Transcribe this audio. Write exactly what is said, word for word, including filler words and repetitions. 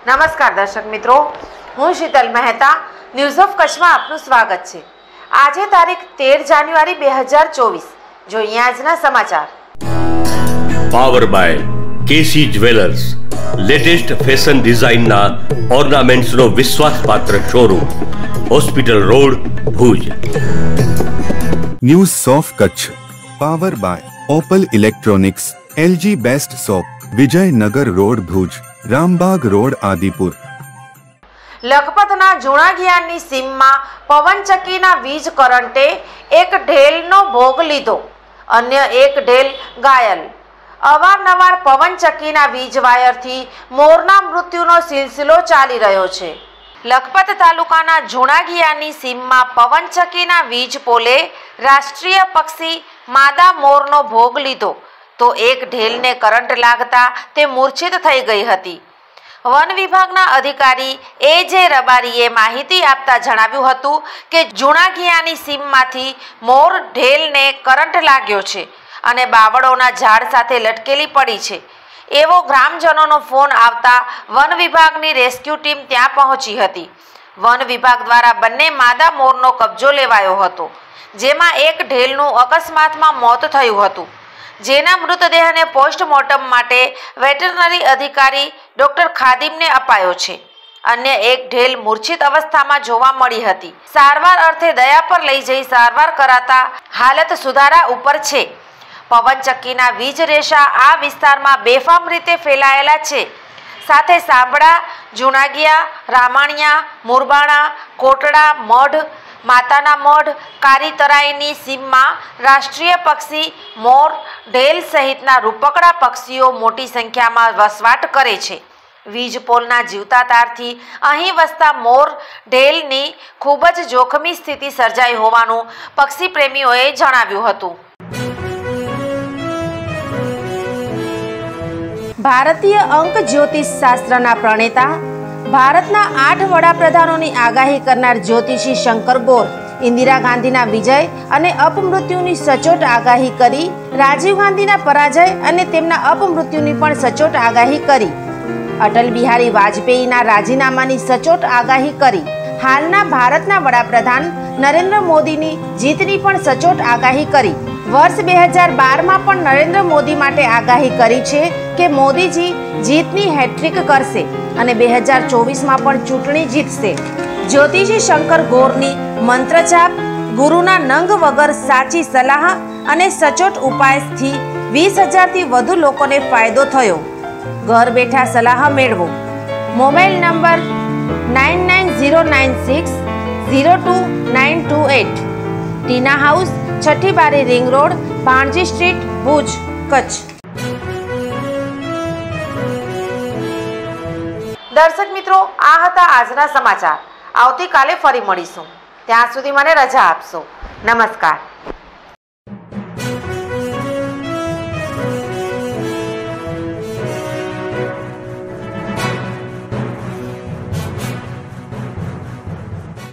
નમસ્કાર દર્શક મિત્રો, હું શીતલ મહેતા ન્યૂઝ ઓફ કચ્છમાં આપનું સ્વાગત છે। આજે તારીખ તેર જાન્યુઆરી બે હજાર ચોવીસ। જોઈએ આજના સમાચાર। Power by KC jewellers, latest fashion ડિઝાઇનના ઓર્નામેન્ટ્સનો વિશ્વાસપાત્ર showroom, hospital road, Bhuj. News of Kutch power by Opal electronics, LG best shop, Vijaynagar road, Bhuj, Rambag road, Adipur. લખપતના જુણાગિયાની સીમમાં પવનચક્કીના વીજ કરંટે એક ઢેલનો ભોગ લીધો, અન્ય એક ઢેલ ઘાયલ। અવારનવાર પવનચક્કીના વીજ વાયરથી મોરના મૃત્યુનો સિલસિલો ચાલી રહ્યો છે। લખપત તાલુકાના જુણાગિયાની સીમમાં પવનચક્કીના વીજ પોલે રાષ્ટ્રીય પક્ષી માદા મોરનો ભોગ લીધો તો એક ઢેલને કરંટ લાગતા તે મૂર્છિત થઈ ગઈ હતી। વન વિભાગના અધિકારી એ જે રબારીએ માહિતી આપતા જણાવ્યું હતું કે જુણાગિયાની સીમમાંથી મોર ઢેલને કરંટ લાગ્યો છે અને બાવળોના ઝાડ સાથે લટકેલી પડી છે એવો ગ્રામજનોનો ફોન આવતા વન વિભાગની રેસ્ક્યુ ટીમ ત્યાં પહોંચી હતી। વન વિભાગ દ્વારા બંને માદા મોરનો કબજો લેવાયો હતો, જેમાં એક ઢેલનું અકસ્માતમાં મોત થયું હતું, જેના મૃતદેહને પોસ્ટમોર્ટમ માટે વેટરનરી અધિકારી ડોક્ટર ખાદિમને અપાયો છે। અન્ય એક ઢેલ મૂર્છિત અવસ્થામાં જોવા મળી હતી। સારવાર અર્થે દયા પર લઈ જઈ સારવાર કરાતા હાલત સુધારા ઉપર છે। પવનચક્કીના વીજ રેશા આ વિસ્તારમાં બેફામ રીતે ફેલાયેલા છે, સાથે સાંભળા, જુણાગિયા, રામાણિયા, મુરબાણા, કોટડા, મઢ, માતાના મઢ, કારીતરાઈની સીમમાં રાષ્ટ્રીય પક્ષી મોર, ઢેલ સહિતના રૂપકડા પક્ષીઓ મોટી સંખ્યામાં વસવાટ કરે છે। વીજ પોલના જીવતા તારથી અહીં વસતા મોર, ઢેલની ખૂબ જ જોખમી સ્થિતિ સર્જાઈ હોવાનું પક્ષી પ્રેમીઓએ જણાવ્યું હતું। ભારતીય અંક જ્યોતિષ શાસ્ત્રના પ્રણેતા, ભારતના આઠ વડાપ્રધાનોની આગાહી કરનાર જ્યોતિષી શંકર ગોર ઇન્દિરા ગાંધીના વિજય અને અપમૃત્યુની સચોટ આગાહી કરી, રાજીવ ગાંધીના પરાજય અને તેમના અપમૃત્યુની પણ સચોટ આગાહી કરી, અટલ બિહારી વાજપેયીના રાજીનામાની સચોટ આગાહી કરી, હાલના ભારતના વડાપ્રધાન નરેન્દ્ર મોદીની જીતની પણ સચોટ આગાહી કરી। વર્ષ બે હજાર બારમાં પણ નરેન્દ્ર મોદી માટે આગાહી કરી છે કે મોદીજી જીતની હેટ્રિક કરશે અને બે હજાર ચોવીસમાં પણ ચૂંટણી જીતશે। જ્યોતિષી શંકર ગોરની મંત્રજાપ, ગુરુના નંગ વગર સાચી સલાહ અને સચોટ ઉપાયથી વીસ હજારથી વધુ લોકોને ફાયદો થયો। ઘર બેઠા સલાહ મેળવો। Mobile number nine nine zero nine six zero two nine two eight, Tina house, Chhathi Bari ring road, Bhanji street, Bhuj, Kutch. દર્શક મિત્રો, આ હતા આજના સમાચાર। આવતીકાલે ફરી મળીશું, ત્યાં સુધી મને રજા આપશો। નમસ્કાર।